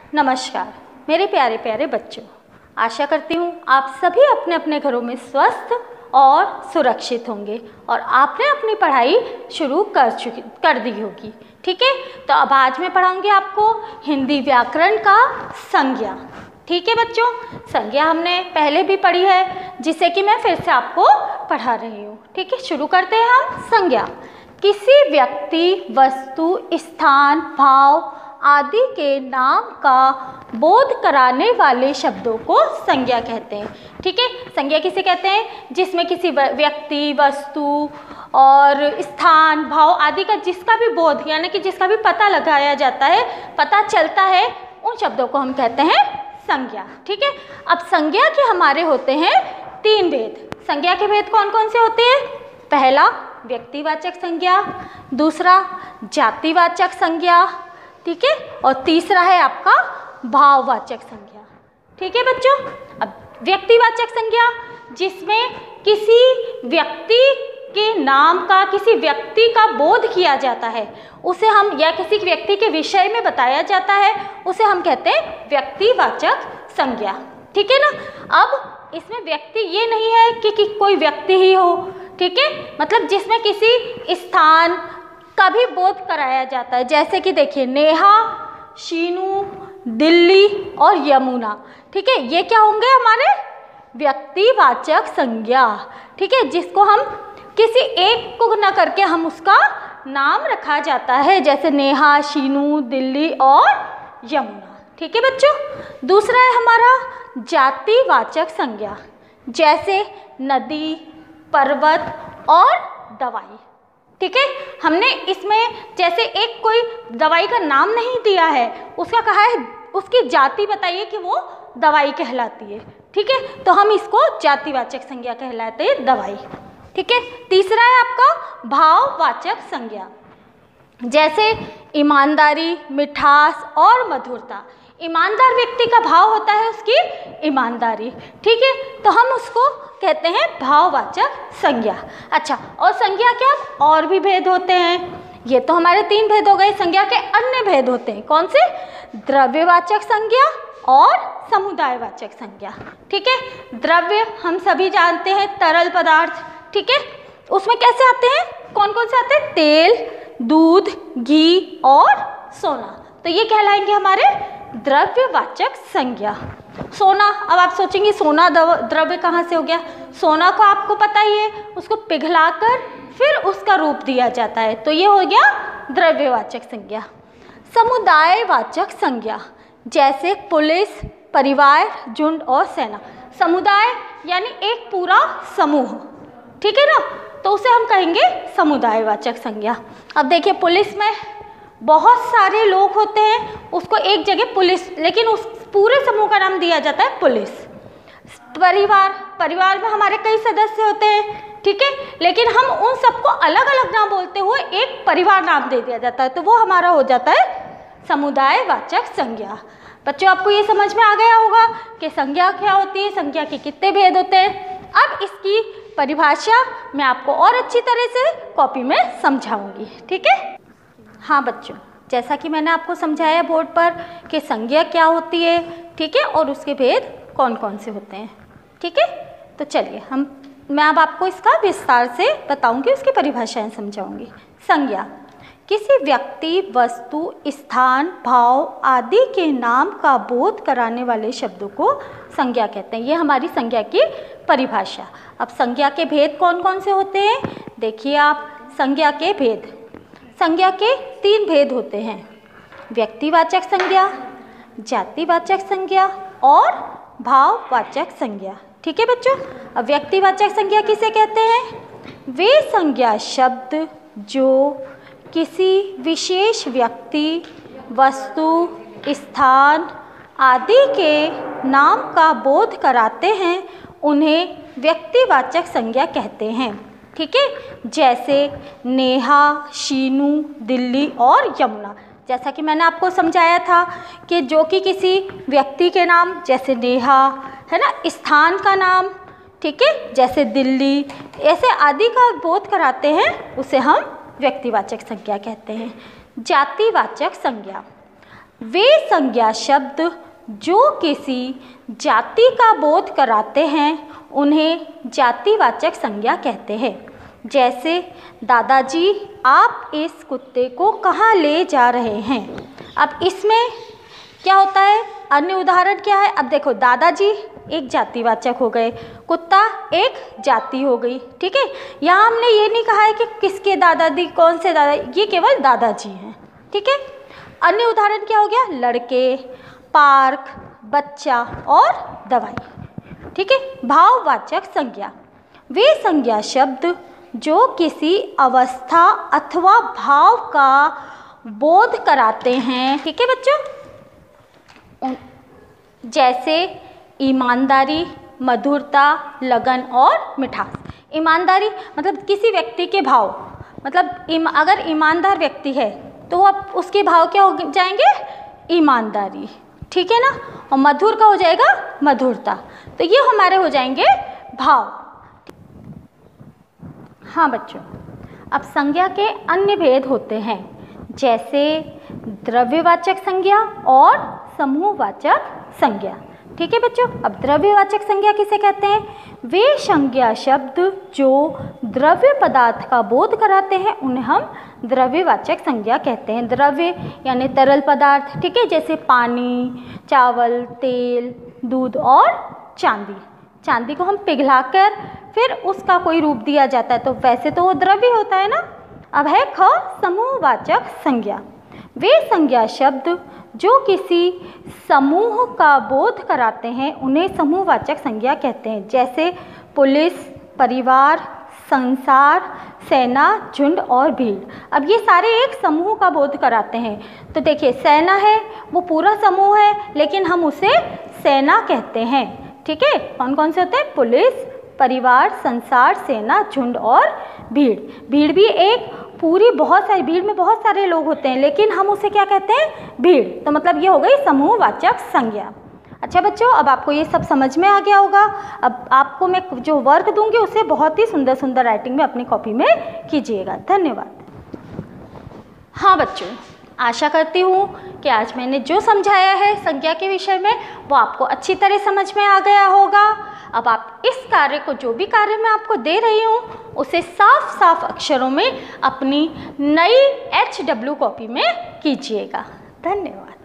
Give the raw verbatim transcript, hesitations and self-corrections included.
नमस्कार मेरे प्यारे प्यारे बच्चों, आशा करती हूँ आप सभी अपने अपने घरों में स्वस्थ और सुरक्षित होंगे और आपने अपनी पढ़ाई शुरू कर चुकी कर दी होगी। ठीक है, तो अब आज मैं पढ़ाऊँगी आपको हिंदी व्याकरण का संज्ञा। ठीक है बच्चों, संज्ञा हमने पहले भी पढ़ी है, जिसे कि मैं फिर से आपको पढ़ा रही हूँ। ठीक है, शुरू करते हैं हम। संज्ञा किसी व्यक्ति, वस्तु, स्थान, भाव आदि के नाम का बोध कराने वाले शब्दों को संज्ञा कहते हैं। ठीक है, संज्ञा किसे कहते हैं? जिसमें किसी व्यक्ति, वस्तु और स्थान, भाव आदि का जिसका भी बोध यानी कि जिसका भी पता लगाया जाता है, पता चलता है, उन शब्दों को हम कहते हैं संज्ञा। ठीक है, अब संज्ञा के हमारे होते हैं तीन भेद। संज्ञा के भेद कौन कौन से होते हैं? पहला व्यक्तिवाचक संज्ञा, दूसरा जातिवाचक संज्ञा, ठीक है, और तीसरा है आपका भाववाचक संज्ञा। ठीक है बच्चों, अब व्यक्तिवाचक संज्ञा जिसमें किसी व्यक्ति के नाम का, किसी व्यक्ति का बोध किया जाता है, उसे हम, या किसी व्यक्ति के विषय में बताया जाता है, उसे हम कहते हैं व्यक्तिवाचक संज्ञा। ठीक है ना। अब इसमें व्यक्ति ये नहीं है कि, कि कोई व्यक्ति ही हो, ठीक है, मतलब जिसमें किसी स्थान का भी बोध कराया जाता है। जैसे कि देखिए नेहा, शीनू, दिल्ली और यमुना। ठीक है, ये क्या होंगे? हमारे व्यक्तिवाचक संज्ञा। ठीक है, जिसको हम किसी एक को न करके हम उसका नाम रखा जाता है, जैसे नेहा, शीनू, दिल्ली और यमुना। ठीक है बच्चों, दूसरा है हमारा जातिवाचक संज्ञा, जैसे नदी, पर्वत और दवाई। ठीक है, हमने इसमें जैसे एक कोई दवाई का नाम नहीं दिया है, उसका कहा है उसकी जाति बताइए कि वो दवाई कहलाती है। ठीक है, तो हम इसको जातिवाचक संज्ञा कहलाते हैं, दवाई। ठीक है, तीसरा है आपका भाववाचक संज्ञा, जैसे ईमानदारी, मिठास और मधुरता। ईमानदार व्यक्ति का भाव होता है उसकी ईमानदारी। ठीक है, तो हम उसको कहते हैं भाववाचक संज्ञा। अच्छा, और संज्ञा क्या और भी भेद होते हैं? ये तो हमारे तीन भेद हो गए। संज्ञा के अन्य भेद होते हैं। कौन से? द्रव्यवाचक संज्ञा और समुदायवाचक संज्ञा। ठीक है, द्रव्य हम सभी जानते हैं, तरल पदार्थ। ठीक है, उसमें कैसे आते हैं? कौन कौन से आते हैं? तेल, दूध, घी और सोना। तो ये कहलाएंगे हमारे द्रव्यवाचक संज्ञा। सोना, अब आप सोचेंगे सोना द्रव्य कहाँ से हो गया? सोना को आपको पता ही है, उसको पिघलाकर फिर उसका रूप दिया जाता है, तो ये हो गया द्रव्यवाचक संज्ञा। समुदायवाचक संज्ञा, जैसे पुलिस, परिवार, झुंड और सेना। समुदाय यानी एक पूरा समूह। ठीक है ना, तो उसे हम कहेंगे समुदायवाचक संज्ञा। अब देखिए पुलिस में बहुत सारे लोग होते हैं, उसको एक जगह पुलिस, लेकिन उस पूरे समूह का नाम दिया जाता है पुलिस। परिवार, परिवार में हमारे कई सदस्य होते हैं, ठीक है, लेकिन हम उन सबको अलग अलग नाम बोलते हुए एक परिवार नाम दे दिया जाता है, तो वो हमारा हो जाता है समुदायवाचक संज्ञा। बच्चों, आपको ये समझ में आ गया होगा कि संज्ञा क्या होती है, संज्ञा के कितने भेद होते हैं। अब इसकी परिभाषा मैं आपको और अच्छी तरह से कॉपी में समझाऊंगी। ठीक है, हाँ बच्चों, जैसा कि मैंने आपको समझाया बोर्ड पर कि संज्ञा क्या होती है, ठीक है, और उसके भेद कौन कौन से होते हैं। ठीक है, तो चलिए हम मैं अब आपको इसका विस्तार से बताऊंगी, उसकी परिभाषाएं समझाऊंगी। संज्ञा किसी व्यक्ति, वस्तु, स्थान, भाव आदि के नाम का बोध कराने वाले शब्दों को संज्ञा कहते हैं। ये हमारी संज्ञा की परिभाषा। अब संज्ञा के भेद कौन कौन से होते हैं? देखिए आप, संज्ञा के भेद, संज्ञा के तीन भेद होते हैं, व्यक्तिवाचक संज्ञा, जातिवाचक संज्ञा और भाववाचक संज्ञा। ठीक है बच्चों, अब व्यक्तिवाचक संज्ञा किसे कहते हैं? वे संज्ञा शब्द जो किसी विशेष व्यक्ति, वस्तु, स्थान आदि के नाम का बोध कराते हैं, उन्हें व्यक्तिवाचक संज्ञा कहते हैं। ठीक है, जैसे नेहा, शीनू, दिल्ली और यमुना। जैसा कि मैंने आपको समझाया था कि जो कि किसी व्यक्ति के नाम, जैसे नेहा है ना, स्थान का नाम, ठीक है, जैसे दिल्ली, ऐसे आदि का बोध कराते हैं, उसे हम व्यक्तिवाचक संज्ञा कहते हैं। जातिवाचक संज्ञा, वे संज्ञा शब्द जो किसी जाति का बोध कराते हैं उन्हें जातिवाचक संज्ञा कहते हैं। जैसे दादाजी आप इस कुत्ते को कहाँ ले जा रहे हैं। अब इसमें क्या होता है, अन्य उदाहरण क्या है। अब देखो, दादाजी एक जातिवाचक हो गए, कुत्ता एक जाति हो गई, ठीक है। यहाँ हमने ये नहीं कहा है कि किसके दादाजी, कौन से दादा, ये केवल दादाजी हैं, ठीक है। अन्य उदाहरण क्या हो गया, लड़के, पार्क, बच्चा और दवाई, ठीक है। भाववाचक संज्ञा, वे संज्ञा शब्द जो किसी अवस्था अथवा भाव का बोध कराते हैं, ठीक है बच्चों। जैसे ईमानदारी, मधुरता, लगन और मिठास। ईमानदारी मतलब किसी व्यक्ति के भाव, मतलब इम, अगर ईमानदार व्यक्ति है तो अब उसके भाव क्या हो जाएंगे, ईमानदारी, ठीक है ना। और मधुर का हो जाएगा मधुरता। तो ये हमारे हो जाएंगे भाव। हाँ बच्चों, अब संज्ञा के अन्य भेद होते हैं, जैसे द्रव्यवाचक संज्ञा और समूहवाचक संज्ञा, ठीक है बच्चों। अब द्रव्यवाचक संज्ञा किसे कहते हैं, वे संज्ञा शब्द जो द्रव्य पदार्थ का बोध कराते हैं उन्हें हम द्रव्यवाचक संज्ञा कहते हैं। द्रव्य यानी तरल पदार्थ, ठीक है, जैसे पानी, चावल, तेल, दूध और चांदी। चांदी को हम पिघलाकर फिर उसका कोई रूप दिया जाता है, तो वैसे तो वो द्रव्य होता है ना। अब है ख समूहवाचक संज्ञा, वे संज्ञा शब्द जो किसी समूह का बोध कराते हैं उन्हें समूहवाचक संज्ञा कहते हैं। जैसे पुलिस, परिवार, संसार, सेना, झुंड और भीड़। अब ये सारे एक समूह का बोध कराते हैं। तो देखिए, सेना है वो पूरा समूह है, लेकिन हम उसे सेना कहते हैं, ठीक है। कौन कौन से होते हैं, पुलिस, परिवार, संसार, सेना, झुंड और भीड़। भीड़ भी एक पूरी बहुत सारी भीड़ में बहुत सारे लोग होते हैं, लेकिन हम उसे क्या कहते हैं, भीड़। तो मतलब ये हो गई समूहवाचक संज्ञा। अच्छा बच्चों, अब आपको ये सब समझ में आ गया होगा। अब आपको मैं जो वर्क दूंगी उसे बहुत ही सुंदर सुंदर राइटिंग में अपनी कॉपी में कीजिएगा। धन्यवाद। हाँ बच्चों, आशा करती हूँ कि आज मैंने जो समझाया है संज्ञा के विषय में वो आपको अच्छी तरह समझ में आ गया होगा। अब आप इस कार्य को, जो भी कार्य मैं आपको दे रही हूँ, उसे साफ साफ अक्षरों में अपनी नई एच डब्ल्यू कॉपी में कीजिएगा। धन्यवाद।